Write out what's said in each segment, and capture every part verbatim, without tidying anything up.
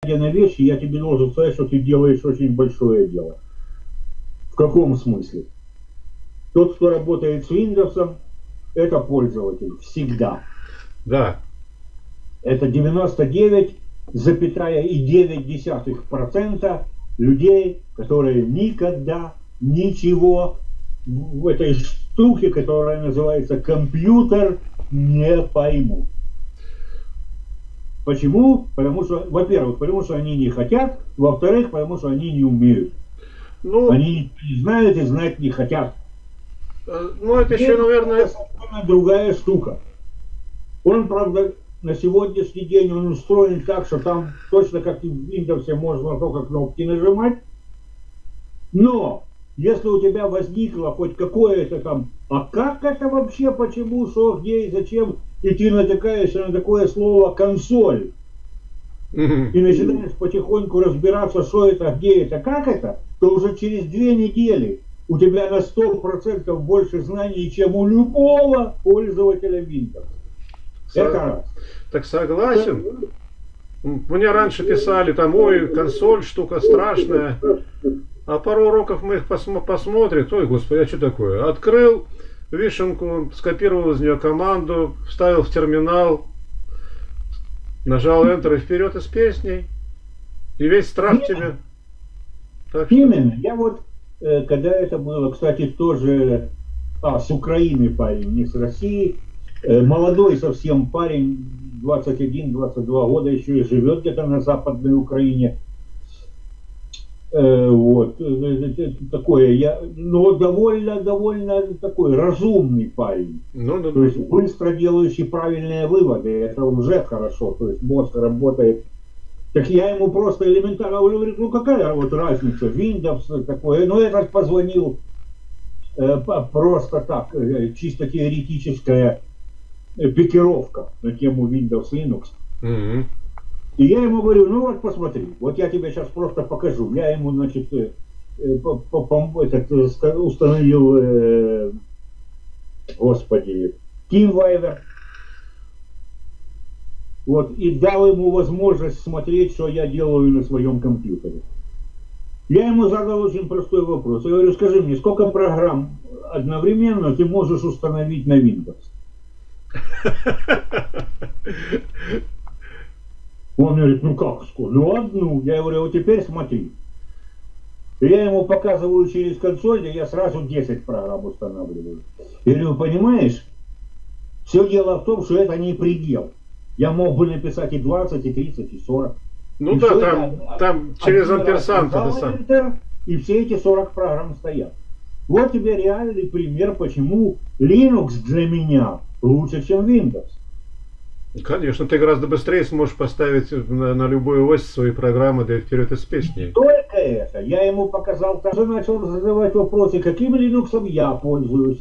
на вещи, я тебе должен сказать, что ты делаешь очень большое дело. В каком смысле? Тот, кто работает с Windows, это пользователь всегда. Да. Это девяносто девять целых девять десятых процента людей, которые никогда ничего в этой штуке, которая называется компьютер, не поймут. Почему? Потому что, во-первых, потому что они не хотят, во-вторых, потому что они не умеют. Ну, они не знают и знать не хотят. Ну, это еще, наверное... Это совершенно другая штука. Он, правда, на сегодняшний день он устроен так, что там точно как и в Windows можно только кнопки нажимать. Но, если у тебя возникло хоть какое-то там, а как это вообще, почему, что, где и зачем, и ты натыкаешься на такое слово «консоль», и начинаешь потихоньку разбираться, что это, где это, как это, то уже через две недели у тебя на сто процентов больше знаний, чем у любого пользователя Windows. Со... Это раз. Так согласен. Мне раньше писали там, ой, консоль, штука страшная. А пару уроков мы их посмо посмотрим. Ой, господи, а что такое? Открыл вишенку, скопировал из нее команду, вставил в терминал, нажал Enter и вперед из песней. И весь страх Именно. тебе. Так что... Именно. Я вот, э, когда это было, кстати, тоже а, с Украины парень, не с России. Э, молодой совсем парень, двадцать один — двадцать два года, еще и живет где-то на Западной Украине. Э, вот. Такое, я, но довольно, довольно такой разумный парень. Ну, да, то есть быстро делающий правильные выводы. Это уже хорошо. То есть мозг работает. Так я ему просто элементарно говорю, ну какая вот разница, Windows такое. Ну этот позвонил э, просто так, э, чисто теоретическая э, пикировка на тему Windows Linux. Mm-hmm. И я ему говорю, ну вот посмотри, вот я тебе сейчас просто покажу. Я ему, значит, э, по, по, этот, установил, э, господи, TeamViewer. Вот, и дал ему возможность смотреть, что я делаю на своем компьютере. Я ему задал очень простой вопрос. Я говорю, скажи мне, сколько программ одновременно ты можешь установить на Windows? Он говорит, ну как, ну одну. Я говорю, вот теперь смотри. Я ему показываю через консоль, и я сразу десять программ устанавливаю. Я говорю, понимаешь, все дело в том, что это не предел. Я мог бы написать и двадцать, и тридцать, и сорок. Ну и да, там, это, там через амперсант это сам. И все эти сорок программ стоят. Вот тебе реальный пример, почему Linux для меня лучше, чем Windows. Конечно, ты гораздо быстрее сможешь поставить на, на любую ось свои программы, да и вперед из песни. Не только это. Я ему показал, тоже начал задавать вопросы, каким Linux я пользуюсь.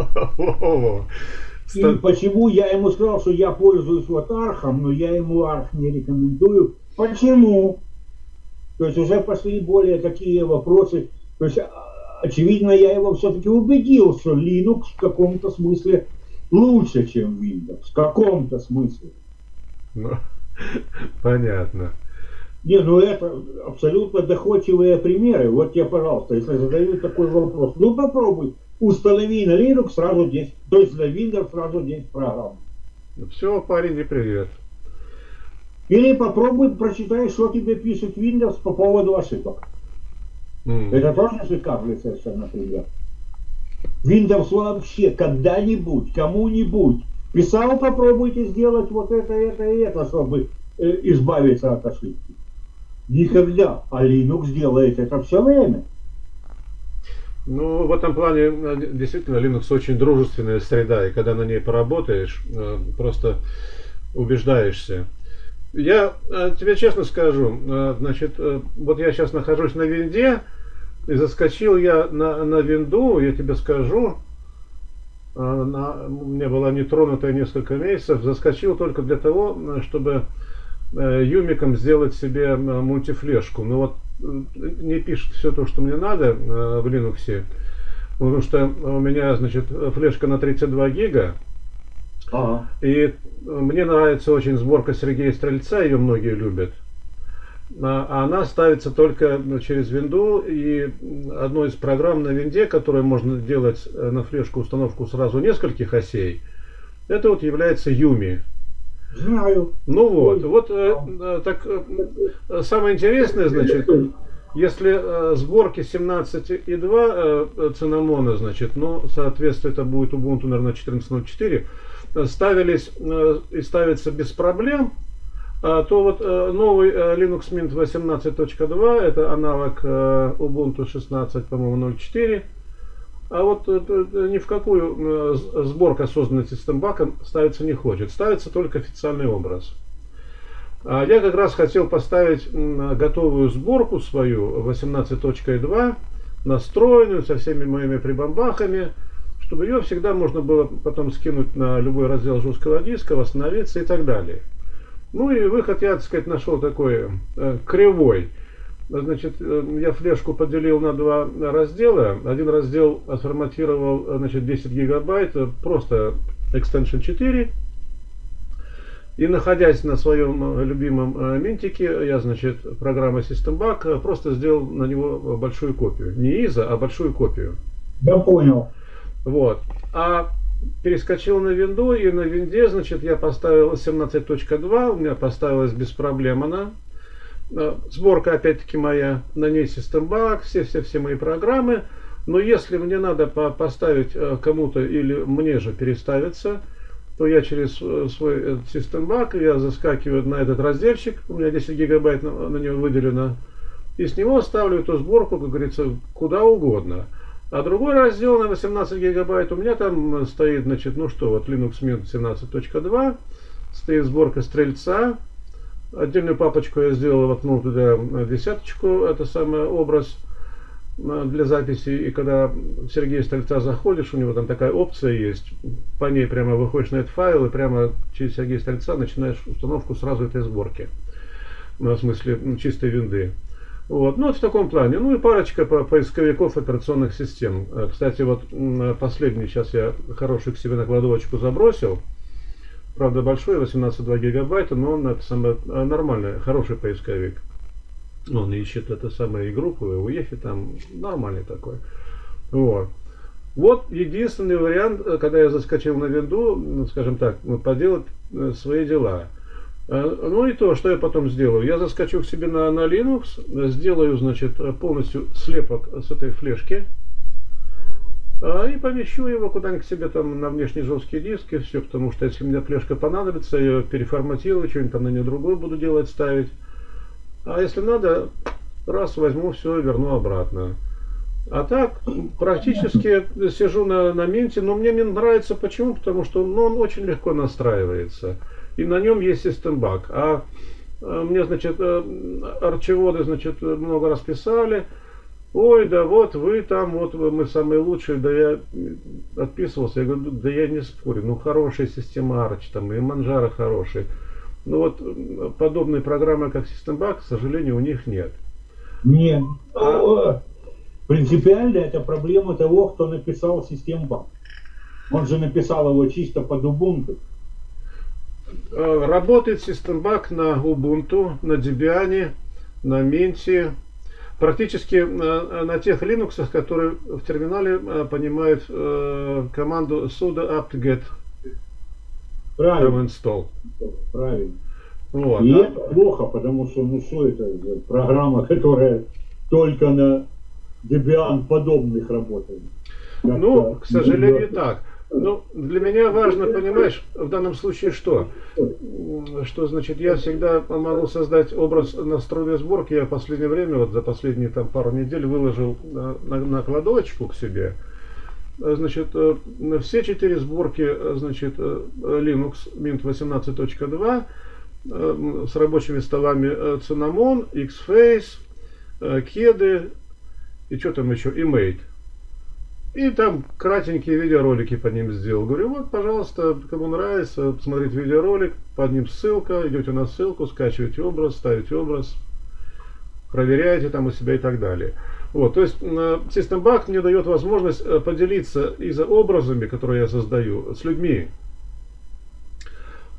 И почему я ему сказал, что я пользуюсь вот архом, но я ему арх не рекомендую. Почему? То есть уже пошли более такие вопросы. То есть очевидно я его все-таки убедил, что Linux в каком-то смысле лучше, чем Windows. В каком-то смысле. Ну, понятно. Не, ну это абсолютно доходчивые примеры. Вот тебе, пожалуйста, если задают такой вопрос, ну попробуй. Установи на Linux сразу десять, то есть на Windows сразу десять программ. Все, парень, не привет. Или попробуй прочитай, что тебе пишет Windows по поводу ошибок. Mm. Это тоже шикарный совершенно пример. Windows вообще когда-нибудь, кому-нибудь писал, попробуйте сделать вот это, это и это, чтобы э, избавиться от ошибки. Никогда. А Linux делает это все время. Ну, в этом плане действительно Linux очень дружественная среда, и когда на ней поработаешь, просто убеждаешься. Я тебе честно скажу, значит, вот я сейчас нахожусь на винде, и заскочил я на, на винду, я тебе скажу, на, у меня была нетронутая несколько месяцев, заскочил только для того, чтобы юмиком сделать себе мультифлешку. Ну вот не пишет все то, что мне надо в Linux, потому что у меня, значит, флешка на тридцать два гига. Ага. И мне нравится очень сборка Сергея Стрельца, ее многие любят. а она ставится только через винду, и одной из программ на винде, которой можно делать на флешку установку сразу нескольких осей, это вот является Юми. Знаю. Ну вот, вот э, так э, самое интересное, значит, если э, сборки семнадцать и два э, цинамона, значит, ну, соответственно, это будет Ubuntu, наверное, четырнадцать ноль четыре, ставились э, и ставятся без проблем, а, то вот э, новый э, Linux Mint восемнадцать точка два, это аналог э, Ubuntu шестнадцать, по-моему, ноль четыре, а вот э, ни в какую э, сборка, созданная систембаком, ставиться не хочет, ставится только официальный образ. А я как раз хотел поставить готовую сборку свою восемнадцать точка два, настроенную со всеми моими прибамбахами, чтобы ее всегда можно было потом скинуть на любой раздел жесткого диска, восстановиться и так далее. Ну и выход я, так сказать, нашел такой э, кривой. Значит, э, я флешку поделил на два раздела. Один раздел отформатировал, значит, десять гигабайт, просто экстеншн четыре. И находясь на своем любимом минтике, я, значит, программа SystemBug, просто сделал на него большую копию. Не изо, а большую копию. Я понял. Вот. А перескочил на винду, и на винде, значит, я поставил семнадцать точка два, у меня поставилась без проблем она. Сборка, опять-таки, моя, на ней SystemBug, все-все-все мои программы. Но если мне надо поставить кому-то или мне же переставиться, то я через свой SystemBug, я заскакиваю на этот разделчик, у меня десять гигабайт на, на него выделено, и с него ставлю эту сборку, как говорится, куда угодно. А другой раздел на восемнадцать гигабайт, у меня там стоит, значит, ну что, вот Linux Mint семнадцать точка два, стоит сборка Стрельца, отдельную папочку я сделал, воткнул туда десяточку, это самый образ для записи, и когда в Сергея Стрельца заходишь, у него там такая опция есть, по ней прямо выходишь на этот файл и прямо через Сергея Стрельца начинаешь установку сразу этой сборки, в смысле чистой винды. Вот. Ну вот в таком плане. Ну и парочка по поисковиков операционных систем. Кстати, вот последний сейчас я хороший к себе на кладовочку забросил, правда большой, восемнадцать целых два гигабайта, но он это самое, нормальный, хороший поисковик. Он ищет это самое и группу, и уефи там нормальный такой. Вот. Вот единственный вариант, когда я заскочил на винду, скажем так, поделать свои дела. Ну и то, что я потом сделаю. Я заскочу к себе на, на Linux, сделаю, значит, полностью слепок с этой флешки. И помещу его куда-нибудь к себе там на внешний жесткий диск, и все, потому что если мне флешка понадобится, я ее переформатирую, что-нибудь там на нее другое буду делать, ставить. А если надо, раз возьму, все, верну обратно. А так, практически сижу на, на минте, но мне Mint нравится. Почему? Потому что ну, он очень легко настраивается. И на нем есть SystemBug. А, а мне, значит, арчеводы, значит, много раз писали. Ой, да вот вы там, вот мы самые лучшие. Да я отписывался, я говорю, да я не спорю. Ну, хорошая система Arch, там, и Manjaro хороший. Но вот подобные программы, как SystemBug, к сожалению, у них нет. Нет. А... Принципиально это проблема того, кто написал SystemBug. Он же написал его чисто под Ubuntu. Работает SystemBug на Ubuntu, на Debian, на Mint. Практически на тех Linux, которые в терминале понимают команду sudo apt-get. Правильно. Install. Правильно. Вот, и да? это плохо, потому что ну что это за программа, которая только на Debian подобных работает. Ну, к сожалению, так. Ну, для меня важно, понимаешь, в данном случае что? Что значит, я всегда могу создать образ настроенной сборки. Я в последнее время, вот за последние там пару недель выложил на, на, на кладовочку к себе. Значит, все четыре сборки, значит, Linux Mint восемнадцать точка два с рабочими столами Cinnamon, X-Face, Кеды и что там еще, и Mate. И там кратенькие видеоролики по ним сделал. Говорю, вот, пожалуйста, кому нравится, посмотреть видеоролик, под ним ссылка, идете на ссылку, скачиваете образ, ставите образ, проверяете там у себя и так далее. Вот, то есть SystemBug мне дает возможность поделиться изообразами, которые я создаю, с людьми.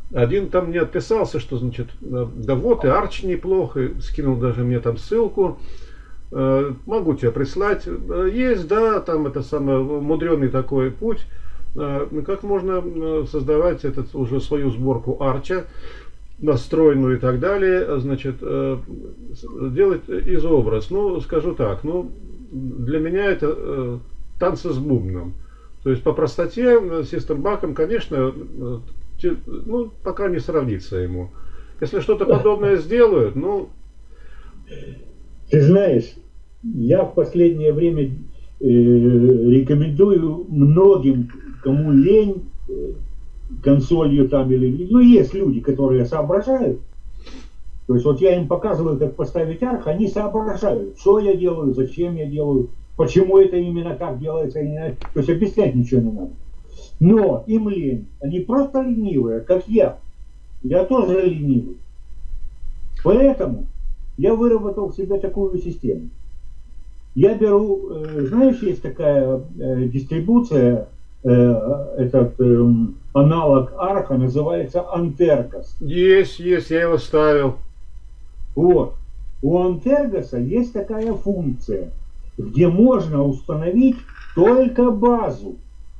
Один там мне отписался, что, значит, да вот, и Arch неплохо, скинул даже мне там ссылку. Могу тебе прислать. Есть, да, там это самый мудреный такой путь, как можно создавать этот, уже свою сборку Arch, настроенную и так далее, значит, делать изобраз. Ну, скажу так, ну, для меня это танцы с бубном. То есть по простоте System Bug, конечно, ну, пока не сравнится ему. Если что-то подобное сделают, ну... Ты знаешь, я в последнее время э, рекомендую многим, кому лень, э, консолью там или... Ну, есть люди, которые соображают. То есть вот я им показываю, как поставить арх, они соображают, что я делаю, зачем я делаю, почему это именно так делается. То есть объяснять ничего не надо. Но им лень. Они просто ленивые, как я. Я тоже ленивый. Поэтому я выработал в себе такую систему. Я беру, э, знаешь, есть такая э, дистрибуция, э, этот э, аналог арха, называется Antergos. Есть, есть, я его ставил. Вот. У Antergos есть такая функция, где можно установить только базу.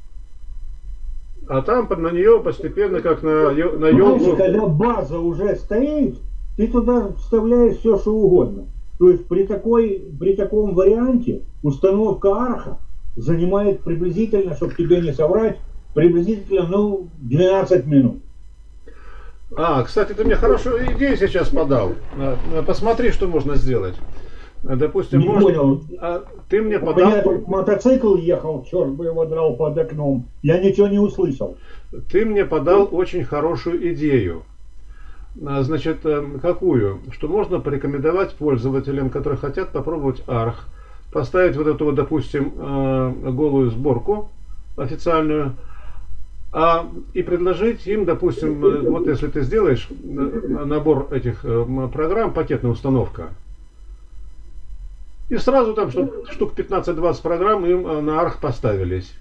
А там на нее постепенно, как на, на елку... Когда база уже стоит, ты туда вставляешь все, что угодно. То есть при, такой, при таком варианте установка арха занимает приблизительно, чтобы тебе не соврать, приблизительно, ну, двенадцать минут. А, кстати, ты мне хорошую идею сейчас подал. Посмотри, что можно сделать. Допустим, не можно... понял. А, ты мне подал... У меня тут мотоцикл ехал, черт бы его драл под окном. Я ничего не услышал. Ты мне подал очень хорошую идею. Значит, какую? Что можно порекомендовать пользователям, которые хотят попробовать арх, поставить вот эту, допустим, голую сборку официальную, а, и предложить им, допустим, вот если ты сделаешь набор этих программ, пакетная установка, и сразу там штук пятнадцать-двадцать программ им на арх поставились.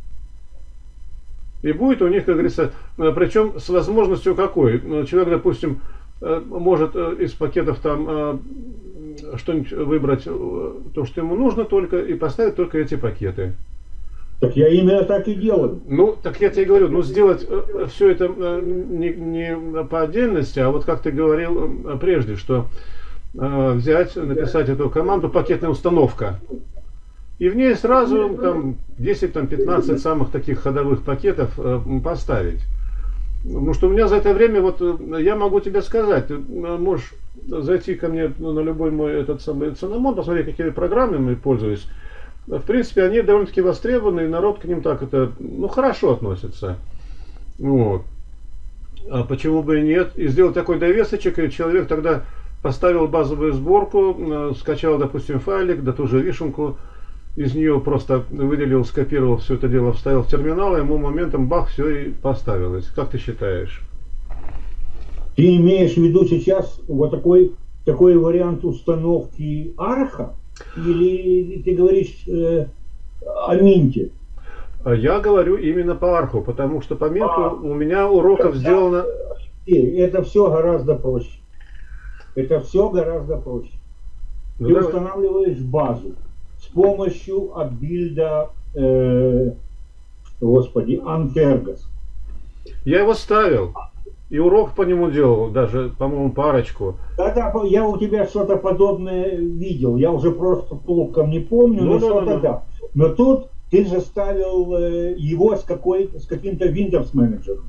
И будет у них, как говорится, причем с возможностью какой? Человек, допустим, может из пакетов там что-нибудь выбрать, то, что ему нужно только, и поставить только эти пакеты. Так я именно так и делаю. Ну, так я тебе говорю, ну сделать все это не, не по отдельности, а вот как ты говорил прежде, что взять, написать эту команду пакетная установка. И в ней сразу там десять-пятнадцать самых таких ходовых пакетов э, поставить. Потому что у меня за это время, вот я могу тебе сказать, ты можешь зайти ко мне на любой мой этот самый Цинамон, посмотреть, какими программами пользуюсь. В принципе, они довольно-таки востребованы, и народ к ним так это, ну, хорошо относится. Вот. А почему бы и нет? И сделать такой довесочек, и человек тогда поставил базовую сборку, э, скачал, допустим, файлик, да ту же вишенку, из нее просто выделил, скопировал все это дело, вставил в терминал, и ему моментом бах, все и поставилось. Как ты считаешь? Ты имеешь в виду сейчас вот такой, такой вариант установки арха? Или ты говоришь э, о Минте? Я говорю именно по арху, потому что по Минту а, у меня уроков да, сделано... Это все гораздо проще. Это все гораздо проще. Ну, ты давай. Устанавливаешь базу с помощью отбильда, э, господи, Antergos. Я его ставил. И урок по нему делал, даже, по-моему, парочку. Да-да, я у тебя что-то подобное видел. Я уже просто толком не помню, ну, но да, что-то да, да. Но тут ты же ставил э, его с, какой, с каким-то Windows менеджером.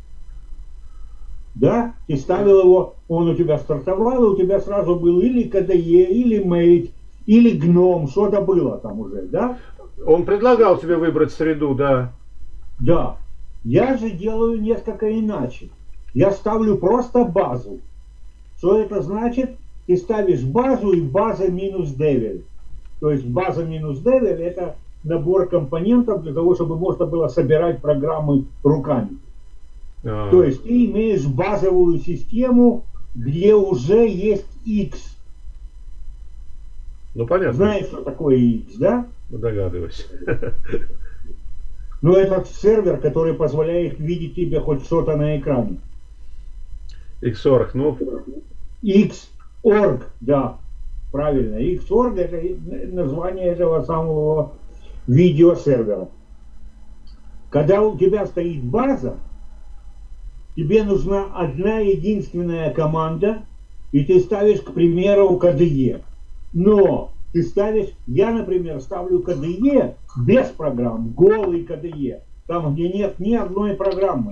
Да? Ты ставил его, он у тебя стартовал, и у тебя сразу был или кей ди и, или Mate, или гном, что-то было там уже, да? Он предлагал тебе выбрать среду, да. Да. Я же делаю несколько иначе. Я ставлю просто базу. Что это значит? Ты ставишь базу и база минус девель. То есть база минус девель это набор компонентов для того, чтобы можно было собирать программы руками. А. То есть ты имеешь базовую систему, где уже есть X. Ну понятно. Знаешь, что такое X, да? Догадываюсь. Ну это сервер, который позволяет видеть тебе хоть что-то на экране. Xorg, ну. Xorg, да, правильно. Xorg это название этого самого видеосервера. Когда у тебя стоит база, тебе нужна одна единственная команда, и ты ставишь, к примеру, ка дэ е. Но ты ставишь, я, например, ставлю ка дэ е без программ, голый ка дэ е, там, где нет ни одной программы.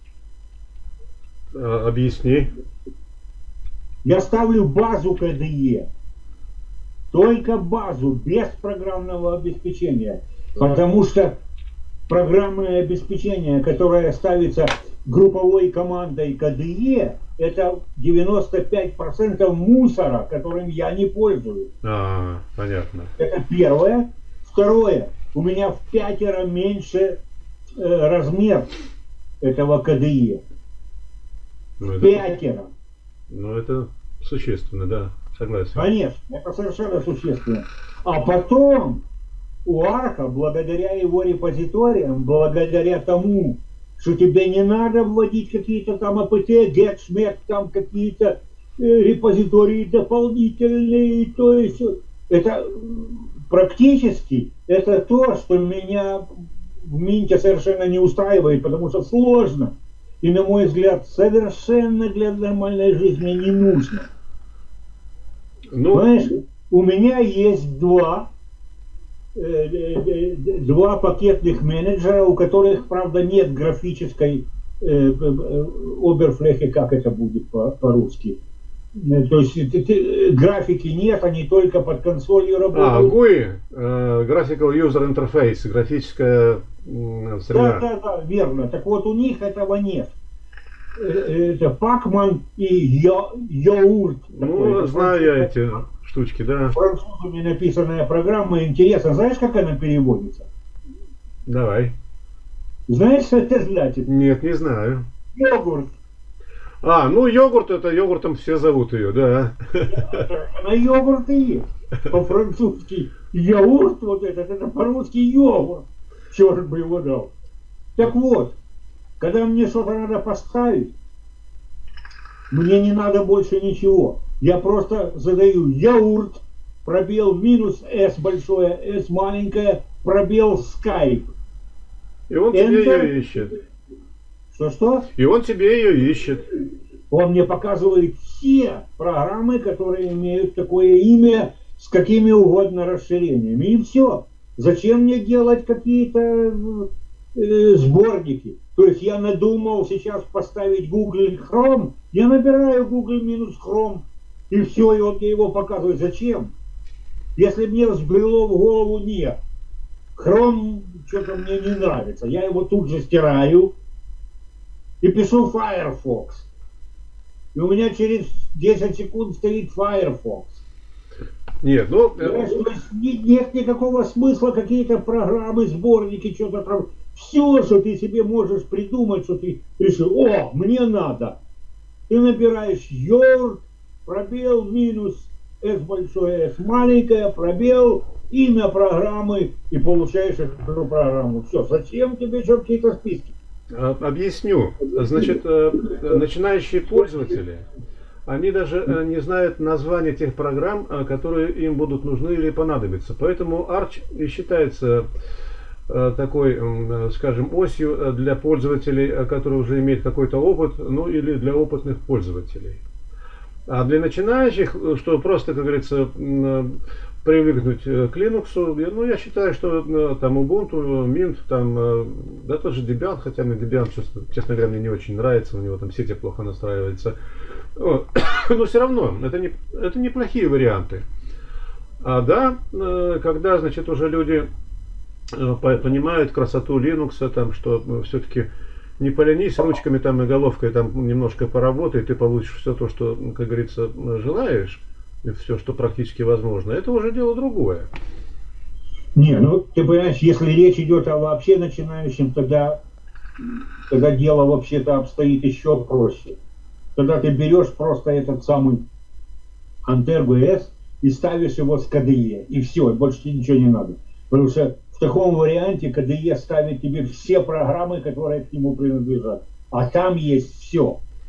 Объясни. Я ставлю базу ка дэ е, только базу, без программного обеспечения. Потому что программное обеспечение, которое ставится групповой командой ка дэ е, это девяносто пять процентов мусора, которым я не пользуюсь. А, понятно. Это первое. Второе. У меня в пятеро меньше э, размер этого ка дэ е. Ну, это, Пятеро. Ну, это существенно, да, согласен. Конечно, это совершенно существенно. А потом у Арка, благодаря его репозиториям, благодаря тому, что тебе не надо вводить какие-то там эй пи ти, get, шмек, там какие-то э, репозитории дополнительные, то есть это практически это то, что меня в Минте совершенно не устраивает, потому что сложно и, на мой взгляд, совершенно для нормальной жизни не нужно. Ну, знаешь, у меня есть два два пакетных менеджера, у которых, правда, нет графической э, оберфläche, как это будет по-русски. То есть ты, графики нет, они только под консолью работают. А, гуи, э, Graphical User Interface, графическая э, среда. Да, да, да, верно. Так вот, у них этого нет. Это Pacman и Yaourt. Ну, знаю я эти штучки, да. Французами написанная программа. Интересно, знаешь, как она переводится? Давай. Знаешь, что это значит? Нет, не знаю. Йогурт. А, ну йогурт, это йогуртом все зовут ее, да. Она йогурт и есть. По-французски яурт, вот этот, это по-русски йогурт. Черт бы его дал. Так вот, когда мне что-то надо поставить, мне не надо больше ничего. Я просто задаю яурт, пробел минус S большое, S маленькое, пробел Skype. И он тебе ее ищет. Что-что? И он тебе ее ищет. Он мне показывает все программы, которые имеют такое имя с какими угодно расширениями. И все. Зачем мне делать какие-то э, сборники? То есть я надумал сейчас поставить Google Chrome, я набираю Google минус Chrome, и все, и он мне его показывает. Зачем? Если мне взбрело в голову, нет. Chrome что-то мне не нравится. Я его тут же стираю и пишу Firefox. И у меня через десять секунд стоит Firefox. Нет, ну... Знаешь, то есть нет никакого смысла какие-то программы, сборники, что-то там. Все, что ты себе можешь придумать, что ты решил, о, мне надо. Ты набираешь йорк, пробел, минус, S большое, S маленькое, пробел, имя программы и получаешь эту программу. Все, зачем тебе еще какие-то списки? Объясню. Значит, начинающие пользователи, они даже не знают названия тех программ, которые им будут нужны или понадобятся. Поэтому Arch и считается такой, скажем, осью для пользователей, которые уже имеют какой-то опыт, ну или для опытных пользователей. А для начинающих, что просто, как говорится, привыкнуть к Linux, ну я считаю, что там Ubuntu, Mint, там, да тот же Debian, хотя мне Debian, честно говоря, мне не очень нравится, у него там сети плохо настраивается. Но все равно, это, не, это неплохие варианты. А да, когда, значит, уже люди понимают красоту Linux, там, что все-таки не поленись ручками там и головкой там немножко поработай, ты получишь все то, что, как говорится, желаешь, и все, что практически возможно. Это уже дело другое. Не, ну ты понимаешь, если речь идет о вообще начинающем, тогда, тогда дело вообще-то обстоит еще проще. Тогда ты берешь просто этот самый Ampere би эс и ставишь его с ка дэ е, и все, больше тебе ничего не надо. Потому что в таком варианте ка дэ е ставит тебе все программы, которые к нему принадлежат. А там есть все.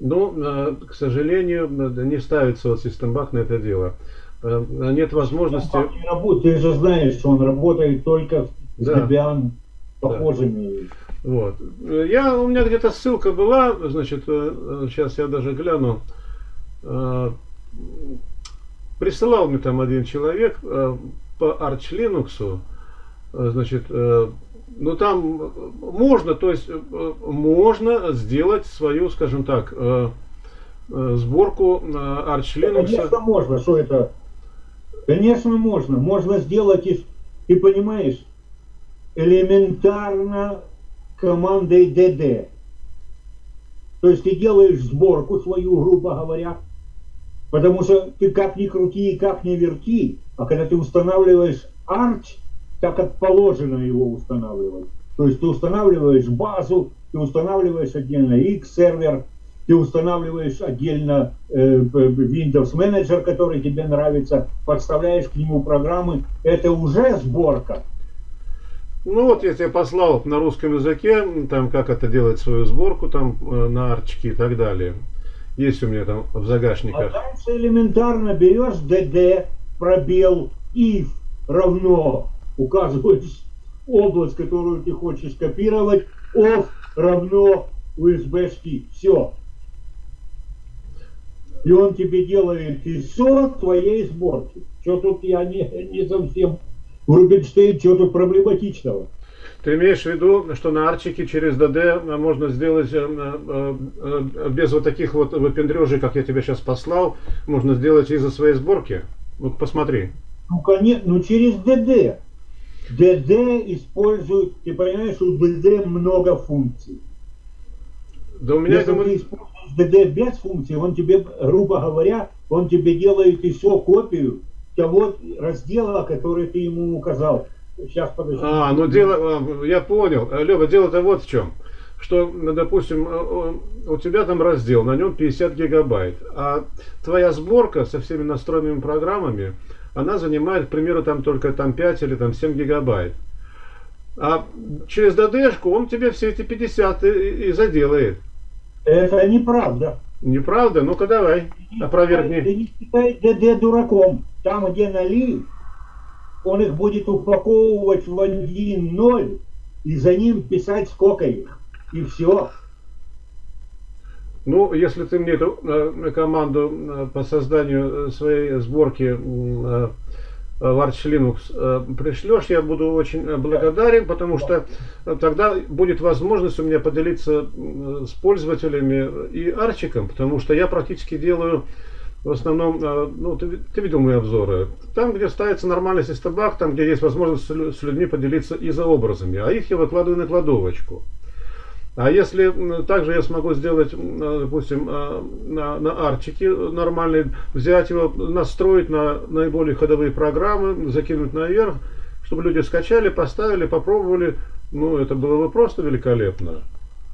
Ну, э, к сожалению, э, не ставится вот Systembak на это дело. Э, Нет возможности... Он не работает. Ты же знаешь, что он работает только с Да, Debian да. похожими. Вот. Я, у меня где-то ссылка была, значит, э, сейчас я даже гляну. Э, Присылал мне там один человек э, по Arch Linux, э, значит, э, ну там можно, то есть э, можно сделать свою, скажем так, э, э, сборку э, Arch Linux. Конечно можно, что это? Конечно можно. Можно сделать, из, ты понимаешь, элементарно командой ди ди. То есть ты делаешь сборку свою, грубо говоря, потому что ты как ни крути и как ни верти, а когда ты устанавливаешь Arch, так как положено его устанавливать. То есть ты устанавливаешь базу, ты устанавливаешь отдельно X-сервер, ты устанавливаешь отдельно э, Windows Manager, который тебе нравится, подставляешь к нему программы. Это уже сборка. Ну вот я тебе послал на русском языке, там как это делать свою сборку, там э, на арчике и так далее. Есть у меня там в загашниках. А дальше элементарно берешь ди ди, пробел, if равно, указываешь область, которую ты хочешь копировать, off равно ю эс би-шки. Все. И он тебе делает ИСО твоей сборки. Что тут я не, не совсем... Рубинштейн, что тут проблематичного? Ты имеешь в виду, что на арчике через ди ди можно сделать э, э, без вот таких вот выпендрежей, как я тебе сейчас послал, можно сделать из-за своей сборки? Ну посмотри. Ну конечно, ну через ди ди. ди ди использует, ты понимаешь, у ди ди много функций. Да у меня Если это... ты используешь ди ди без функций, он тебе, грубо говоря, он тебе делает ИСО копию того раздела, который ты ему указал. Сейчас, подожди. А, ну дело, я понял. Лёва, дело-то вот в чем. Что, допустим, у тебя там раздел, на нем пятьдесят гигабайт, а твоя сборка со всеми настроенными программами, она занимает, к примеру, там только там пять или там семь гигабайт. А через ди ди-шку он тебе все эти пятьдесят и, и заделает. Это неправда. Неправда? Ну-ка давай, опровергни. Ты не считай ди ди дураком. Там, где нули, он их будет упаковывать в один ноль и за ним писать сколько их. И все. Ну, если ты мне эту э, команду э, по созданию своей сборки э, в Arch Linux э, пришлешь, я буду очень благодарен, потому что тогда будет возможность у меня поделиться э, с пользователями и арчиком, потому что я практически делаю в основном, э, ну, ты, ты видел мои обзоры, там, где ставится нормальный Systembak, там, где есть возможность с людьми поделиться изообразами, а их я выкладываю на кладовочку. А если также я смогу сделать, допустим, на, на арчике нормальный, взять его, настроить на наиболее ходовые программы, закинуть наверх, чтобы люди скачали, поставили, попробовали, ну это было бы просто великолепно.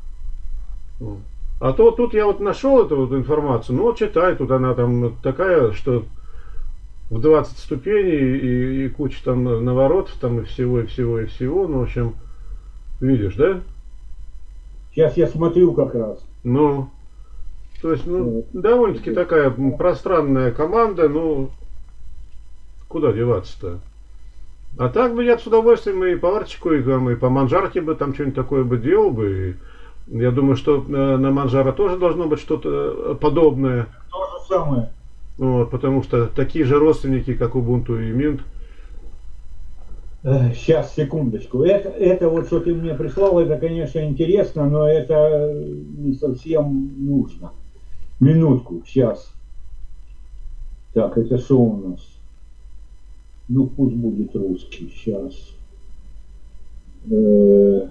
А то тут я вот нашел эту вот информацию, ну вот читай, тут она там такая, что в двадцать ступеней и, и куча там наворотов, там и всего, и всего, и всего, ну в общем, видишь, да? Сейчас я смотрю как раз. Ну, то есть, ну, довольно-таки такая пространная команда, ну, куда деваться-то? А так бы я с удовольствием и по арчику, и, и по манжарке бы там что-нибудь такое бы делал бы. И я думаю, что на манжара тоже должно быть что-то подобное. То же самое. Вот, потому что такие же родственники, как Ubuntu и Mint. Сейчас, секундочку. Это, это вот, что ты мне прислал, это, конечно, интересно, но это не совсем нужно. Минутку, сейчас. Так, это что у нас? Ну, пусть будет русский. Сейчас. Э-э-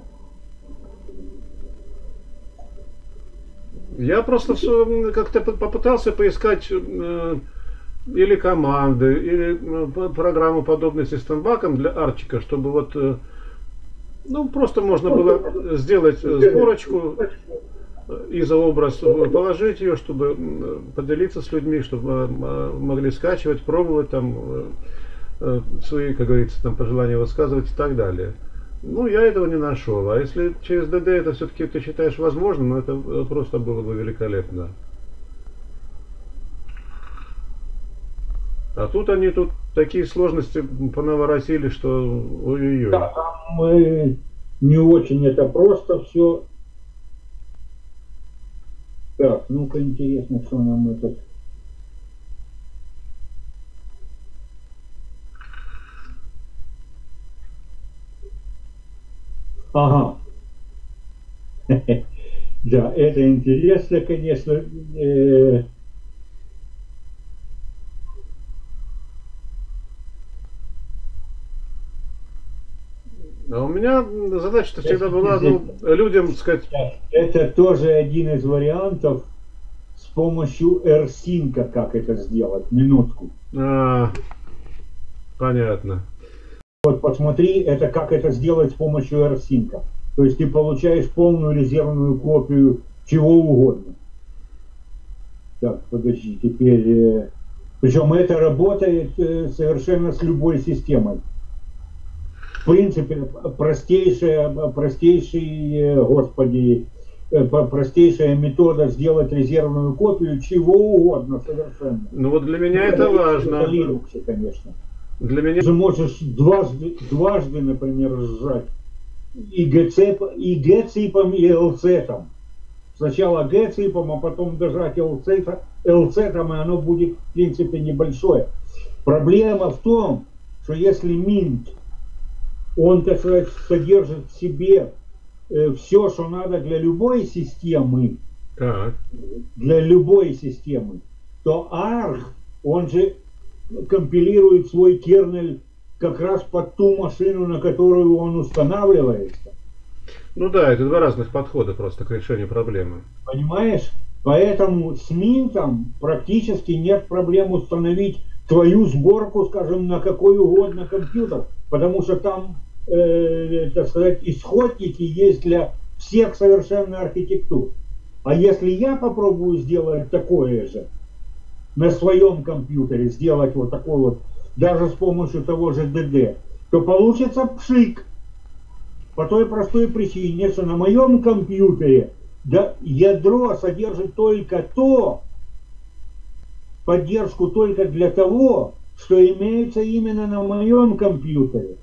Я просто как-то попытался поискать э, или команды, или э, программу подобную Systembak для арчика, чтобы вот, э, ну, просто можно было сделать сборочку, изообраз, положить ее, чтобы поделиться с людьми, чтобы могли скачивать, пробовать там э, свои, как говорится, там пожелания высказывать и так далее. Ну, я этого не нашел. А если через ди ди это все-таки ты считаешь возможным, это просто было бы великолепно. А тут они тут такие сложности понаворотили, что ой-ой-ой. Да, там э, не очень это просто все. Так, ну-ка интересно, что нам этот... Ага. Да, это интересно, конечно. Э, А у меня задача-то всегда была, ну, людям, так сказать... Это тоже один из вариантов с помощью AirSync, как это сделать. Минутку. А, понятно. Вот посмотри, это как это сделать с помощью AirSync. То есть ты получаешь полную резервную копию чего угодно. Так, подожди, теперь... Э, причем это работает э, совершенно с любой системой. В принципе, простейшая, простейший, господи, простейшая метода сделать резервную копию чего угодно совершенно. Ну вот для меня это, это важно. Это Linux, конечно. Для меня... Ты можешь дважды, дважды, например, сжать и G-ципом, и L-цетом. Сначала G-ципом, а потом дожать L-цетом, и оно будет, в принципе, небольшое. Проблема в том, что если Mint, он, так сказать, содержит в себе э, все, что надо для любой системы, так. для любой системы, то Arch, он же компилирует свой кернель как раз под ту машину, на которую он устанавливается. Ну да, это два разных подхода просто к решению проблемы. Понимаешь? Поэтому с Mint практически нет проблем установить твою сборку, скажем, на какой угодно компьютер, потому что там, э, так сказать, исходники есть для всех совершенно архитектур. А если я попробую сделать такое же на своем компьютере, сделать вот такой вот, даже с помощью того же ди ди, то получится пшик. По той простой причине, что на моем компьютере да, ядро содержит только то, поддержку только для того, что имеется именно на моем компьютере.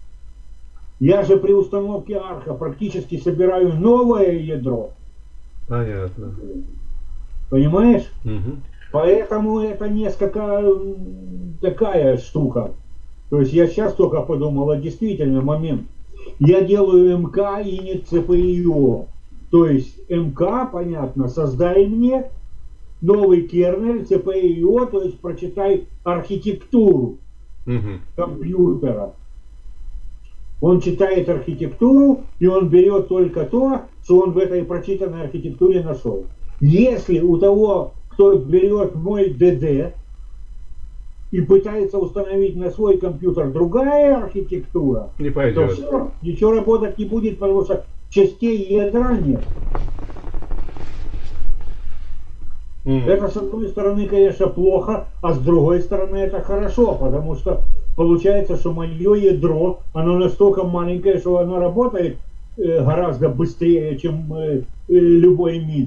Я же при установке Арха практически собираю новое ядро. Понятно. Понимаешь? Угу. Поэтому это несколько такая штука. То есть я сейчас только подумал, а действительно момент. Я делаю МК и не ЦПИО. То есть МК, понятно, создай мне новый кернель, ЦПИО, то есть прочитай архитектуру угу. компьютера. Он читает архитектуру, и он берет только то, что он в этой прочитанной архитектуре нашел. Если у того, кто берет мой ди ди и пытается установить на свой компьютер другая архитектура, не пойдет. То все, ничего работать не будет, потому что частей ядра нет. Mm. Это, с одной стороны, конечно, плохо, а с другой стороны, это хорошо, потому что получается, что мое ядро, оно настолько маленькое, что оно работает э, гораздо быстрее, чем э, э, любой Mint.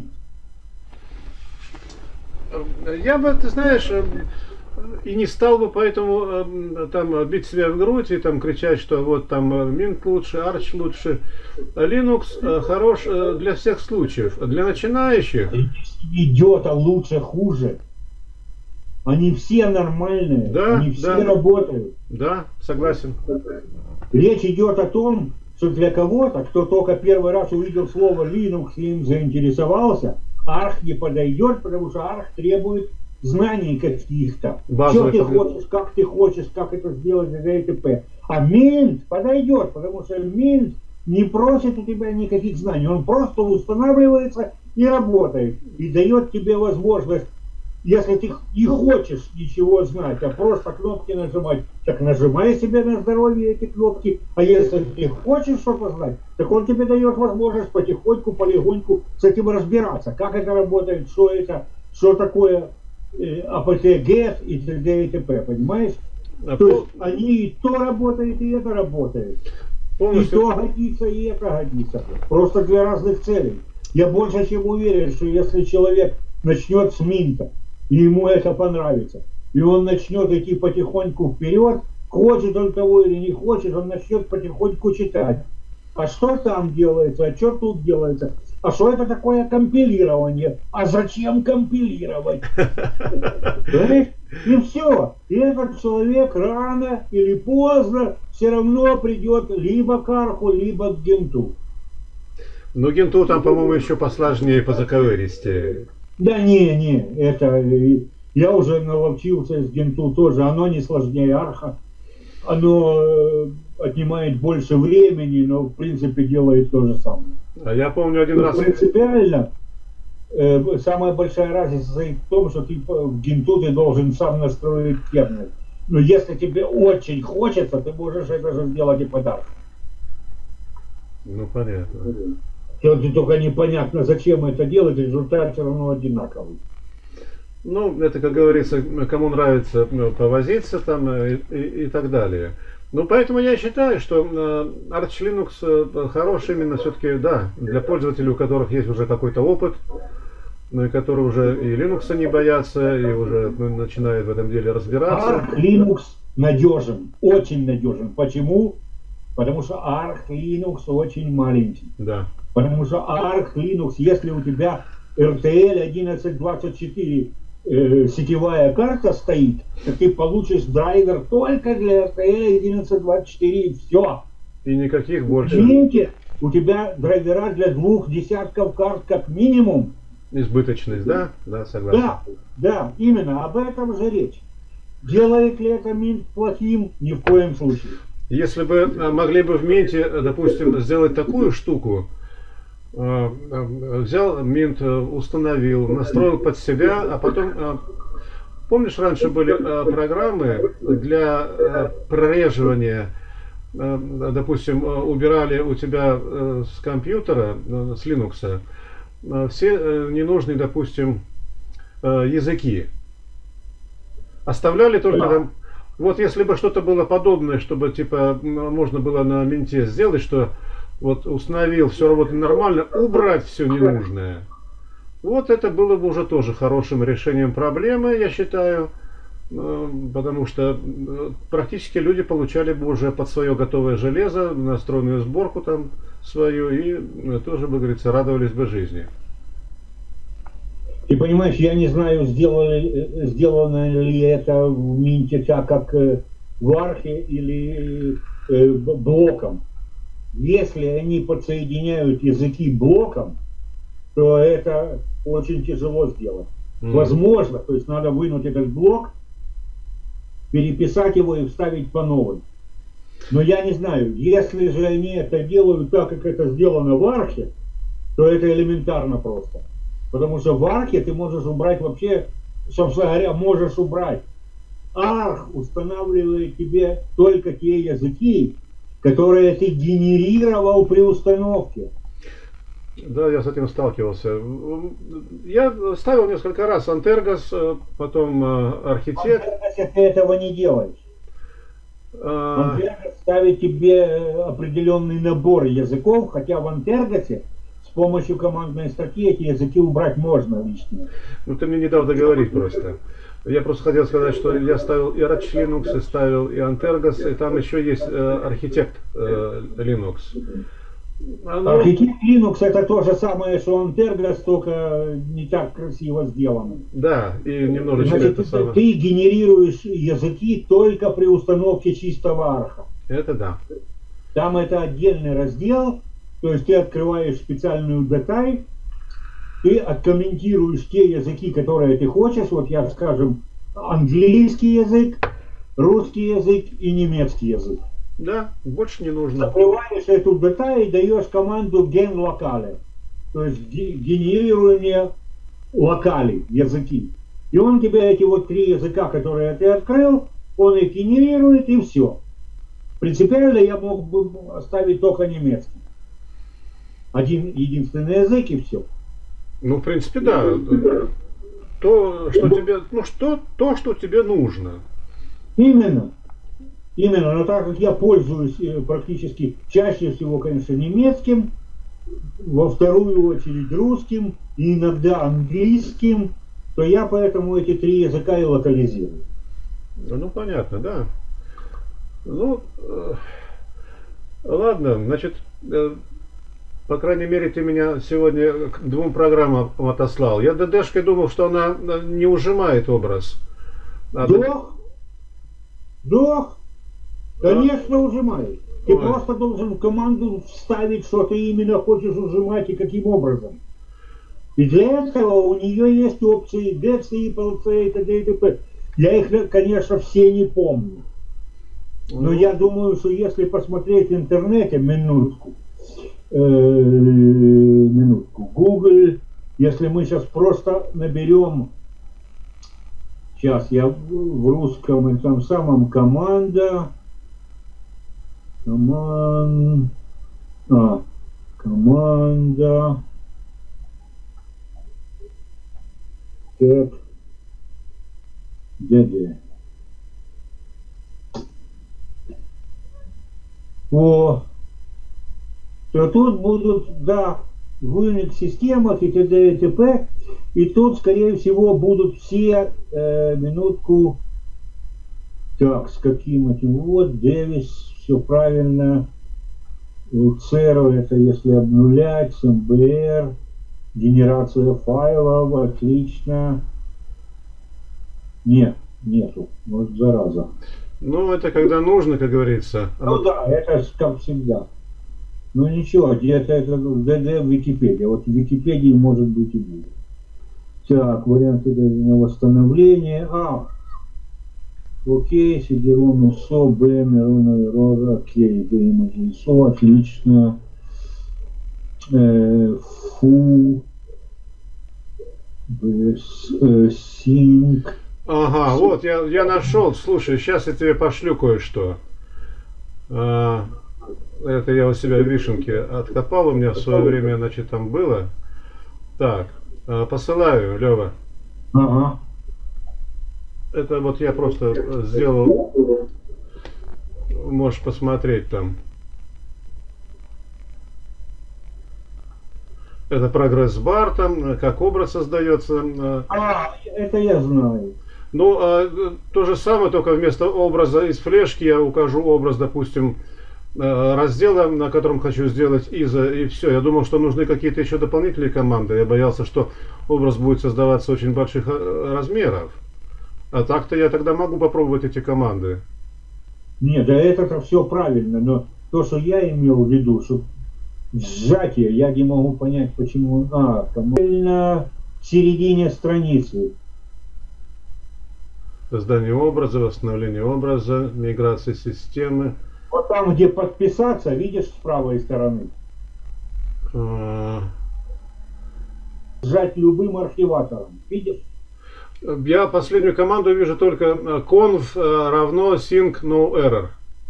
Я бы, ты знаешь, и не стал бы поэтому там бить себя в грудь и там кричать, что вот там Mint лучше, Arch лучше. Linux хорош для всех случаев. Для начинающих... Идет, а лучше, хуже. Они все нормальные, да, они все да. работают. Да, согласен. Речь идет о том, что для кого-то, кто только первый раз увидел слово Linux и им заинтересовался, Arch не подойдет, потому что Arch требует знаний каких-то. Что ты хочешь, как ты хочешь, как это сделать, и т.п. А Mint подойдет, потому что Mint не просит у тебя никаких знаний. Он просто устанавливается и работает. И дает тебе возможность, если ты не хочешь ничего знать, а просто кнопки нажимать, так нажимай себе на здоровье эти кнопки. А если ты хочешь что-то знать, так он тебе дает возможность потихоньку, полегоньку с этим разбираться. Как это работает, что это, что такое apt-get и т.д. и т.п. Понимаешь? А то есть они и то работают, и это работает. Полностью. И то годится, и это годится. Просто для разных целей. Я больше чем уверен, что если человек начнет с Минта, и ему это понравится, и он начнет идти потихоньку вперед, хочет он того или не хочет, он начнет потихоньку читать. А что там делается, а что тут делается, а что это такое компилирование, а зачем компилировать? И все. И этот человек рано или поздно все равно придет либо к арху, либо к генту. Ну, генту там, по-моему, еще посложнее по заковыристее. Да не, не, это я уже наловчился с генту тоже, оно не сложнее арха, оно отнимает больше времени, но в принципе делает то же самое. А я помню один раз... Принципиально, э, самая большая разница состоит в том, что ты в генту ты должен сам настроить кернель. Но если тебе очень хочется, ты можешь это же сделать и подарок. Ну, понятно. Только непонятно, зачем это делать, результат все равно одинаковый. Ну, это, как говорится, кому нравится повозиться там и, и, и так далее. Ну, поэтому я считаю, что Arch Linux хорош именно все-таки, да, для пользователей, у которых есть уже какой-то опыт, ну и которые уже и Linux не боятся, и уже ну, начинают в этом деле разбираться. Arch Linux надежен, очень надежен. Почему? Потому что Arch Linux очень маленький. Да. Потому что Arch Linux, если у тебя эр тэ эл одиннадцать двадцать четыре э, сетевая карта стоит, то ты получишь драйвер только для эр тэ эл одиннадцать двадцать четыре и все. И никаких больше. В Минте у тебя драйвера для двух десятков карт как минимум. Избыточность, да? Да, согласен. Да, да, именно об этом же речь. Делает ли это Минт плохим? Ни в коем случае. Если бы могли бы в Минте, допустим, сделать такую штуку, взял Минт, установил, настроил под себя, а потом, помнишь, раньше были программы для прореживания, допустим, убирали у тебя с компьютера, с Linux, все ненужные, допустим, языки. Оставляли только там, вот если бы что-то было подобное, чтобы типа можно было на Минте сделать, что вот установил, все работает нормально, убрать все ненужное. Вот это было бы уже тоже хорошим решением проблемы, я считаю, потому что практически люди получали бы уже под свое готовое железо, настроенную сборку там свою, и тоже, бы говорится, радовались бы жизни. Ты понимаешь, я не знаю, сделали, сделано ли это в Минте так, как в архе или э, блоком. Если они подсоединяют языки блоком, то это очень тяжело сделать. Mm. Возможно, то есть надо вынуть этот блок, переписать его и вставить по новой. Но я не знаю, если же они это делают так, как это сделано в архе, то это элементарно просто. Потому что в архе ты можешь убрать вообще, собственно говоря, можешь убрать. Арх устанавливает тебе только те языки, которые ты генерировал при установке. Да, я с этим сталкивался. Я ставил несколько раз Antergos, потом Architect. Antergos ты этого не делаешь. А... Antergos ставит тебе определенный набор языков, хотя в Antergos с помощью командной строки эти языки убрать можно лишние. Ну ты мне не дал договорить просто. Я просто хотел сказать, что я ставил и Arch Linux, и ставил и Antergos, и там еще есть Architect Linux. Оно... Architect Linux это то же самое, что Antergos, только не так красиво сделано. Да, и немножечко Значит, это ты, самое. Ты генерируешь языки только при установке чистого арха. Это да. Там это отдельный раздел, то есть ты открываешь специальную деталь, ты откомментируешь те языки, которые ты хочешь. Вот я, скажем, английский язык, русский язык и немецкий язык. Да, больше не нужно. Открываешь эту деталь и даешь команду gen locale, то есть генерирование локалей, языки. И он тебе эти вот три языка, которые ты открыл, он их генерирует, и все. Принципиально я мог бы оставить только немецкий. Один единственный язык, и все. Ну, в принципе, да. То, что тебе, ну, что, то, что тебе нужно. Именно. Именно. Но так как я пользуюсь практически чаще всего, конечно, немецким, во вторую очередь русским и иногда английским, то я поэтому эти три языка и локализирую. Ну, понятно, да. Ну, э, ладно, значит, э, по крайней мере, ты меня сегодня к двум программам отослал. Я ДДшкой думал, что она э, не ужимает образ. А ДД... Дох, дох, а, конечно, ужимает. Ты ой. просто должен в команду вставить, что ты именно хочешь ужимать и каким образом. И для этого у нее есть опции ди си, пи эл си и т.д. и т.п. Я их, конечно, все не помню. Но Ну, я думаю, что если посмотреть в интернете, минутку, э, минутку, Google, если мы сейчас просто наберем, сейчас я в русском этом самом команда, команд, а, команда, так, ДД. О, то тут будут, да, в Unix системах и т.д. и т.п. И тут, скорее всего, будут все, э, минутку, так, с каким этим, вот, Дэвис, все правильно, церо, это если обнулять, СМБР, генерация файлов, отлично. Нет, нету, может, зараза. ну, это когда нужно, как говорится. Ну да, это ж как всегда. Ну ничего, где-то это ДД в Википедии. Вот в Википедии может быть и будет. Так, варианты на восстановление. А, окей, сидерон, УСО, Б, Миронова, Роза, окей, ДМСО, отлично. Э, фу, Б, э, Синк. Ага, вот, я, я нашел. Слушай, сейчас я тебе пошлю кое-что. А, это я у себя в вишенке откопал, у меня в свое время, значит, там было. Так, а, посылаю, Лева. Ага. Это вот я просто сделал, можешь посмотреть там. Это прогресс-бар, там, как образ создается. А, это я знаю. Ну, а, то же самое, только вместо образа из флешки я укажу образ, допустим, раздела, на котором хочу сделать изо, и все. Я думал, что нужны какие-то еще дополнительные команды. Я боялся, что образ будет создаваться очень больших размеров. А так-то я тогда могу попробовать эти команды. Нет, да это все правильно, но то, что я имел в виду, что сжатие, я не могу понять, почему. А, там в середине страницы. Создание образа, восстановление образа, миграция системы. Вот там, где подписаться, видишь, с правой стороны. А... Сжать любым архиватором. Видишь? Я последнюю команду вижу только conf равно sync no error.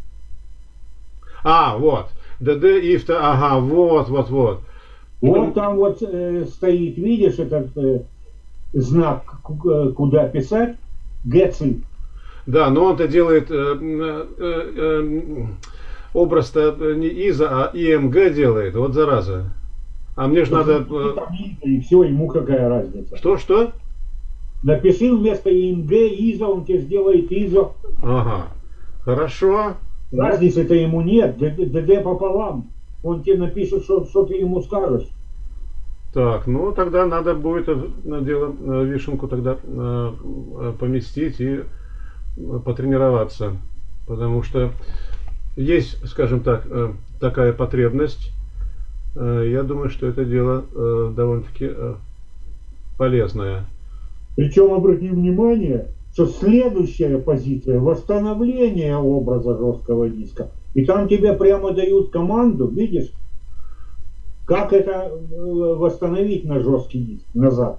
А, вот. dd if, ага, вот, вот, вот. Вот там вот э, стоит, видишь, этот э, знак, куда писать, get. Да, но он-то делает э, э, э, образ-то не изо, а img делает. Вот зараза. А мне же надо... Э... И все, ему какая разница. Что, что? Напиши вместо имг изо, он тебе сделает изо. Ага, хорошо. Разницы-то ему нет, ДД пополам. Он тебе напишет, что, что ты ему скажешь. Так, ну тогда надо будет на дело вишенку тогда э, поместить и потренироваться. Потому что есть, скажем так, э, такая потребность. Э, я думаю, что это дело э, довольно-таки э, полезное. Причем обрати внимание, что следующая позиция — восстановление образа жесткого диска. И там тебе прямо дают команду, видишь, как это восстановить на жесткий диск назад.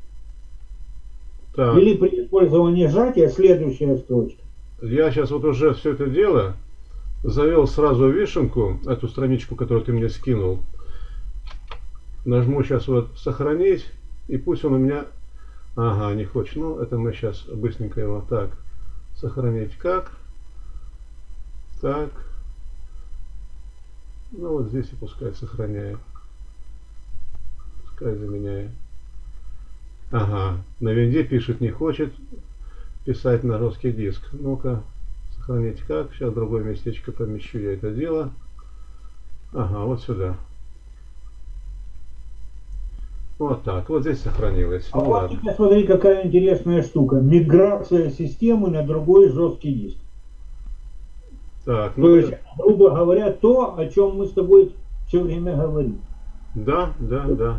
Так. Или при использовании сжатия следующая строчка. Я сейчас вот уже все это дело завел сразу вишенку, эту страничку, которую ты мне скинул. Нажму сейчас вот сохранить, и пусть он у меня... Ага, не хочет. Ну, это мы сейчас быстренько его так. Сохранить как? Так. Ну, вот здесь и пускай сохраняет. Пускай заменяет. Ага, на винде пишет не хочет. писать на жесткий диск. Ну-ка, сохранить как. Сейчас в другое местечко помещу я это дело. Ага, вот сюда. Вот так, вот здесь сохранилось. А Ну, вот ладно. теперь смотри, какая интересная штука. Миграция системы на другой жесткий диск. Так, То ну, есть, грубо говоря, то, о чем мы с тобой все время говорим. да, да, да.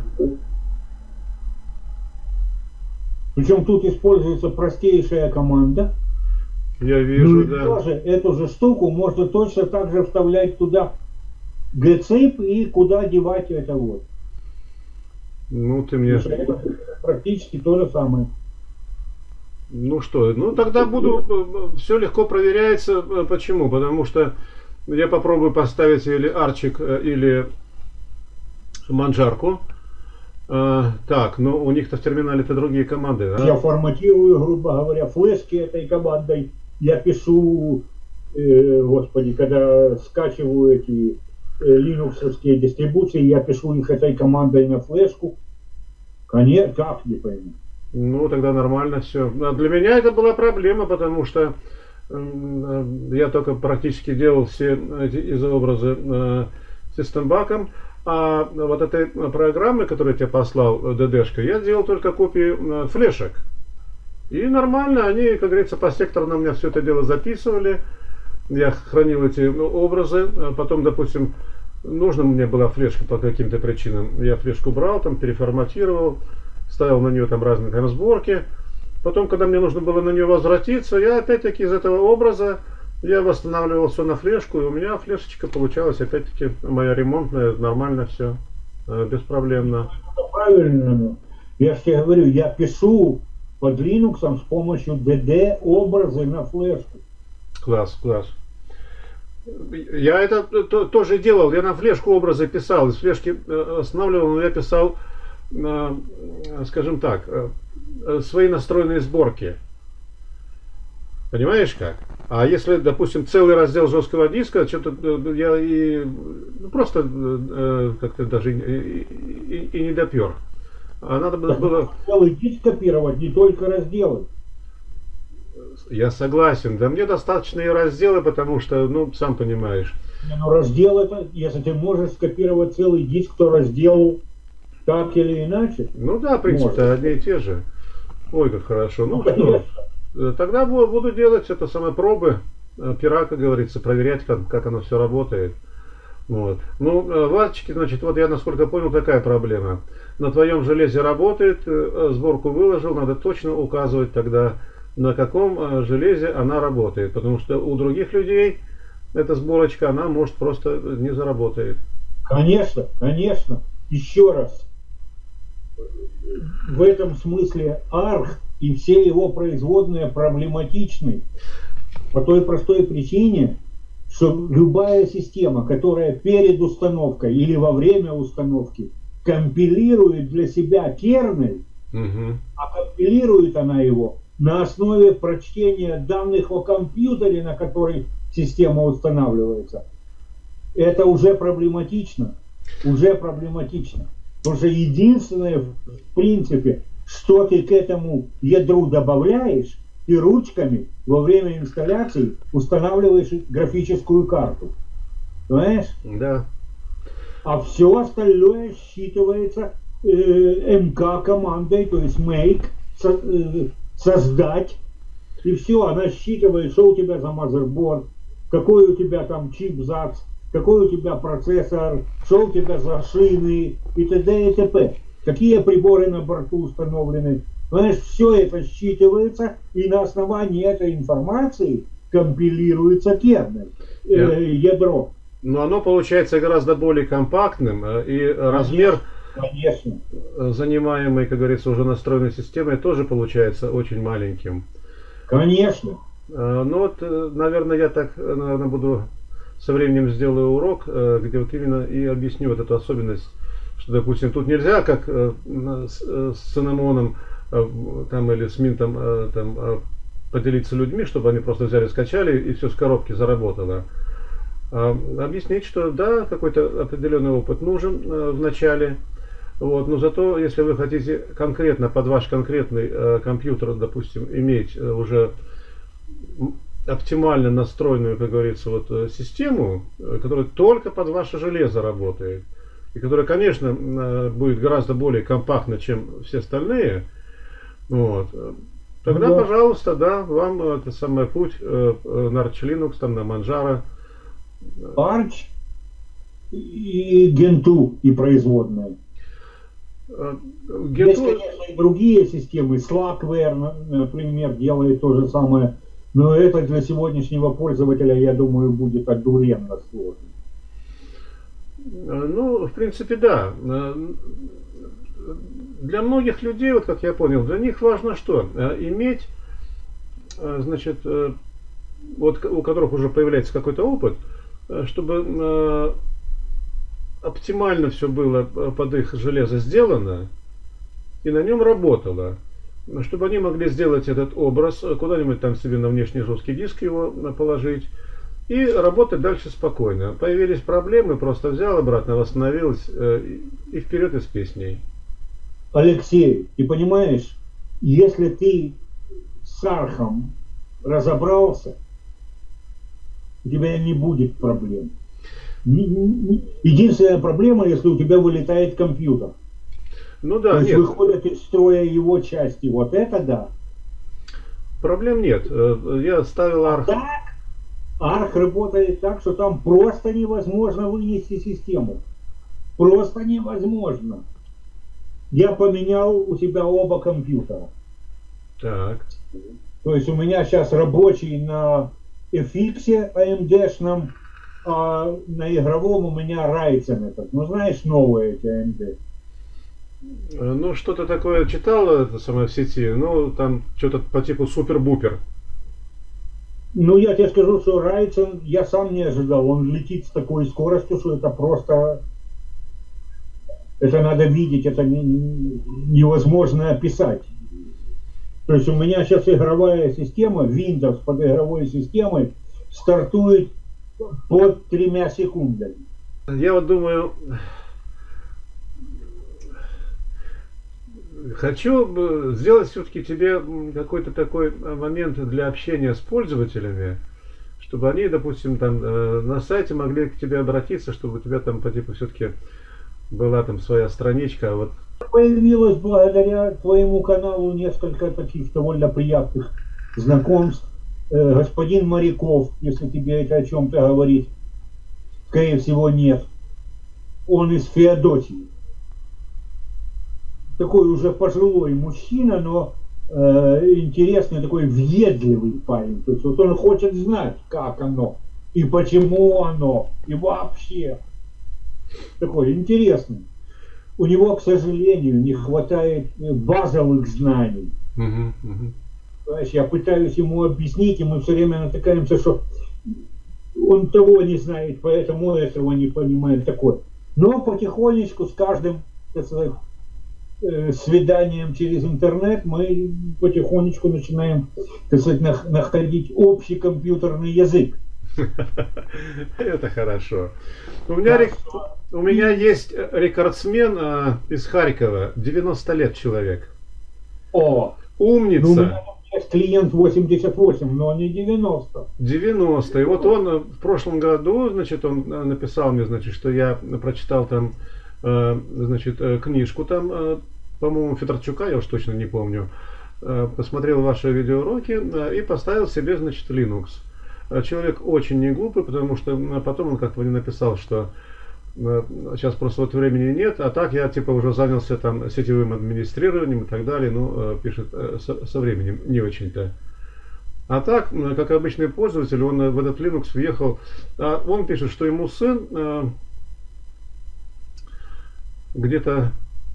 Причем тут используется простейшая команда. Я Ну вижу, и да. тоже эту же штуку можно точно так же вставлять туда gcip и куда девать это вот. Ну, ты мне... Потому что это практически то же самое. Ну что, ну тогда буду... Все легко проверяется. Почему? Потому что я попробую поставить или арчик, или манжарку. А, так, но у них-то в терминале-то другие команды, да? Я форматирую, грубо говоря, флешки этой командой. Я пишу, э, господи, когда скачиваю эти э, линуксовские дистрибуции, я пишу их этой командой на флешку. Конечно, как не пойму. Ну, тогда нормально все. А для меня это была проблема, потому что э, я только практически делал все эти изообразы э, систембаком, а вот этой программы, которую я тебе послал, ДДшка, я делал только копии э, флешек. И нормально, они, как говорится, по секторам у меня все это дело записывали. Я хранил эти ну, образы. Потом, допустим, нужна мне была флешка по каким-то причинам. Я флешку брал, там переформатировал, ставил на нее там разные там сборки. Потом, когда мне нужно было на нее возвратиться, я опять-таки из этого образа я восстанавливал все на флешку, и у меня флешечка получалась опять-таки моя ремонтная, нормально все, беспроблемно. Это правильно. Я же тебе говорю, я пишу под Linux с помощью ди ди образы на флешку. Класс, класс. Я это то, тоже делал. Я на флешку образы писал. Из флешки останавливал, но я писал, скажем так, свои настроенные сборки. Понимаешь как? А если, допустим, целый раздел жесткого диска, что-то я и ну, просто как-то даже и, и, и не допер. А надо было, было... Целый диск копировать, не только разделы. Я согласен. Да мне достаточно и разделы, потому что, ну, сам понимаешь. Не, ну раздел это, если ты можешь скопировать целый диск, то раздел так или иначе. Ну да, в принципе, одни и те же. Ой, как хорошо. Ну, ну что, тогда буду делать это самое пробы, пера, как говорится, проверять, как, как оно все работает. Вот. Ну, ватчики, значит, вот я, насколько понял, такая проблема. На твоем железе работает, сборку выложил, надо точно указывать тогда, на каком железе она работает. Потому что у других людей эта сборочка, она может просто не заработает. Конечно, конечно. Еще раз. В этом смысле арх и все его производные проблематичны. По той простой причине, что любая система, которая перед установкой или во время установки компилирует для себя кернель, угу. а компилирует она его на основе прочтения данных о компьютере, на который система устанавливается, это уже проблематично. Уже проблематично. Потому что единственное, в принципе, что ты к этому ядру добавляешь, ты ручками во время инсталляции устанавливаешь графическую карту. Понимаешь? Да. А все остальное считывается э, эм ка командой, то есть make, со, э, создать. И все, она считывает, что у тебя за мазерборд, какой у тебя там чип ЗАЦ, какой у тебя процессор, что у тебя за шины и т.д. и т.п. Какие приборы на борту установлены. Знаешь, все это считывается, и на основании этой информации компилируется кернель, э, ядро. Но оно получается гораздо более компактным, и размер, конечно, занимаемый, как говорится, уже настроенной системой, тоже получается очень маленьким. Конечно. Ну вот, наверное, я так, наверное, буду со временем сделаю урок, где вот именно и объясню вот эту особенность, что, допустим, тут нельзя, как с цинамоном там, или с минтом там, поделиться людьми, чтобы они просто взяли, скачали и все с коробки заработало. А объяснить, что да, какой-то определенный опыт нужен в начале, Вот, но зато, если вы хотите конкретно под ваш конкретный э, компьютер, допустим, иметь э, уже оптимально настроенную, как говорится, вот, э, систему, э, которая только под ваше железо работает, и которая, конечно, э, будет гораздо более компактна, чем все остальные, вот, тогда, Ну да. пожалуйста, да, вам э, это самый путь э, э, на Arch Linux, там, на Manjaro. Arch и Генту и производные. Э, Есть, Gentoo- конечно, и другие системы. Slackware, на- например, делает то же самое. Но это для сегодняшнего пользователя, я думаю, будет одуренно сложно. Э, Ну, в принципе, да. Э, Для многих людей, вот как я понял, для них важно что? Э, Иметь, э, значит, э, вот к- у которых уже появляется какой-то опыт, э, чтобы э, оптимально все было э, под их железо сделано и на нем работало. Чтобы они могли сделать этот образ, э, куда-нибудь там себе на внешний жесткий диск его э, положить и работать дальше спокойно. Появились проблемы, просто взял обратно, восстановилось э, и и вперед из песней. Алексей, ты понимаешь, если ты с Архом разобрался, у тебя не будет проблем. Ни- ни- ни- Единственная проблема, если у тебя вылетает компьютер. Ну То да, есть нет, выходят из строя его части. Вот это да. проблем нет. Э, Я ставил арх. Так, Арх работает так, что там просто невозможно вынести систему. Просто невозможно. Я поменял у себя оба компьютера. Так. То есть у меня сейчас рабочий на эф икс эй эм ди-шном, а на игровом у меня Ryzen этот. Ну знаешь, новые эти эй эм ди. Э, Ну, что-то такое читал это самое в сети, ну, там что-то по типу супер-бупер. Ну я тебе скажу, что Ryzen я сам не ожидал. Он летит с такой скоростью, что это просто... Это надо видеть, это не- не- невозможно описать. То есть у меня сейчас игровая система, Windows под игровой системой стартует под тремя секундами. Я вот думаю, хочу бы сделать все-таки тебе м, какой-то такой э, момент для общения с пользователями, чтобы они, допустим, там э, на сайте могли к тебе обратиться, чтобы у тебя там по типу все-таки была там своя страничка, а вот. Появилось благодаря твоему каналу несколько таких довольно приятных знакомств. Э, господин Моряков, если тебе это о чем-то говорит, скорее всего нет. Он из Феодосии. Такой уже пожилой мужчина, но э, интересный, такой въедливый парень. То есть вот он хочет знать, как оно, и почему оно, и вообще. Такой интересный. У него, к сожалению, не хватает базовых знаний. Мгм, мгм. Знаешь, я пытаюсь ему объяснить, и мы все время натыкаемся, что он того не знает, поэтому этого не понимает. Такое. Но потихонечку с каждым, так сказать, э, свиданием через интернет мы потихонечку начинаем, так сказать, нах- находить общий компьютерный язык. Это хорошо. У меня, рек- у меня есть э, рекордсмен э, из Харькова, девяносто лет человек. О, ну, у меня Умница. там есть клиент восемьдесят восемь, но не девяносто. девяносто. И вот он э, в прошлом году, значит, он э, написал мне, значит, что я прочитал там, э, значит, э, книжку там, э, по-моему, Федорчука, я уж точно не помню, э, посмотрел ваши видеоуроки э, и поставил себе, значит, Linux. Э, Человек очень не глупый, потому что э, потом он как-то мне написал, что э, сейчас просто вот времени нет, а так я типа уже занялся там сетевым администрированием и так далее, ну, э, пишет, э, со, со временем не очень-то. А так, э, как обычный пользователь, он э, в этот Linux въехал. А он пишет, что ему сын э, где-то,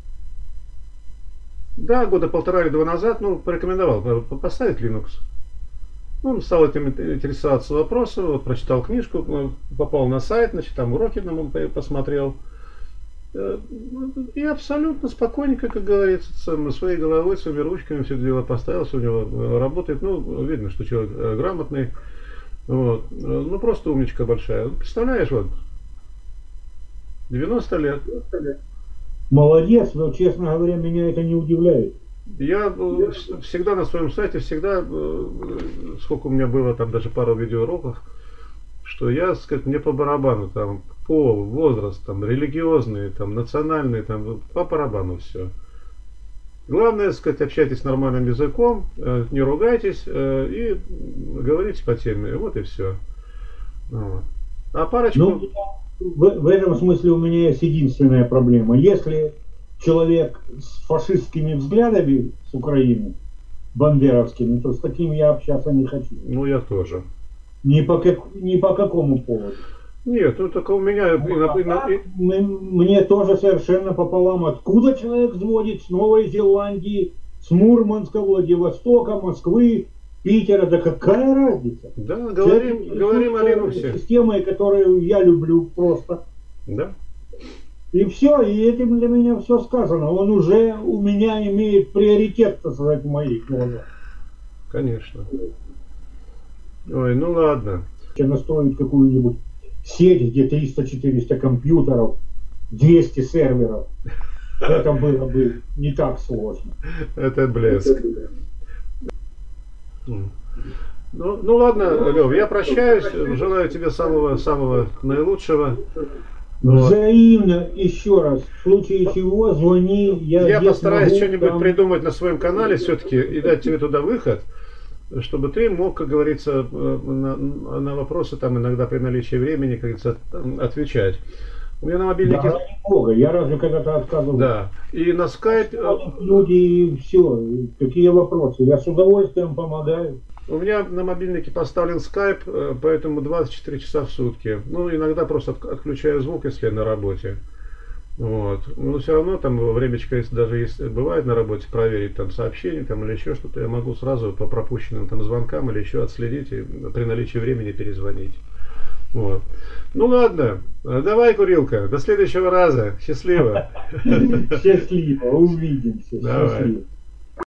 да, года полтора или два назад, ну, порекомендовал э, поставить Linux. Он стал этим интересоваться вопросом, вот, прочитал книжку, э, попал на сайт, значит, там уроки нам он по- посмотрел. Э, И абсолютно спокойненько, как говорится, сам, своей головой, своими ручками все это дело поставил, все у него э, работает. Ну, видно, что человек э, грамотный. Вот. Э, Ну, просто умничка большая. Представляешь, вот, девяносто лет. молодец, но, честно говоря, меня это не удивляет. Я э, всегда на своем сайте, всегда, э, сколько у меня было, там даже пару видеоуроков, что я, сказать, мне по барабану, там, пол, возраст, там, религиозный, там, национальный, там, по барабану все. Главное, сказать, общайтесь нормальным языком, э, не ругайтесь э, и говорите по теме, вот и все. Вот. А парочку... Ну, в, в этом смысле у меня есть единственная проблема. Если человек с фашистскими взглядами с Украины, бандеровскими, то с таким я общаться не хочу. Ну, я тоже. Ни по, как, ни по какому поводу. Нет, ну только у меня... Ну, а так, мне тоже совершенно пополам. Откуда человек звонит? С Новой Зеландии, с Мурманска, Владивостока, Москвы, Питера. Да какая разница? Да, говорим, человек, говорим о Linux. Системой, которую я люблю просто. Да. И все, и этим для меня все сказано. Он уже у меня имеет приоритет, так сказать, в моих глазах. Конечно. Ой, ну ладно. Настроить какую-нибудь сеть, где триста-четыреста компьютеров, двести серверов, это было бы не так сложно. Это блеск. Ну, ну ладно, Лев, я прощаюсь. Желаю тебе самого-самого наилучшего. Взаимно, еще раз, в случае чего звони. Я, я постараюсь что-нибудь там... придумать на своем канале все-таки и дать тебе туда выход, чтобы ты мог, как говорится, на, на вопросы там иногда при наличии времени, как говорится, отвечать. У меня на мобильнике... Да, Бога, я разве когда-то отказывал? Да. И на скайп... Люди, все, какие вопросы? Я с удовольствием помогаю. У меня на мобильнике поставлен скайп, поэтому двадцать четыре часа в сутки. Ну, иногда просто отключаю звук, если я на работе. Вот. Но все равно там времечко, если даже если бывает на работе, проверить там сообщения там, или еще что-то, я могу сразу по пропущенным там звонкам или еще отследить и при наличии времени перезвонить. Вот. Ну ладно, давай, Курилка, до следующего раза. Счастливо. Счастливо, увидимся. Давай. Счастливо.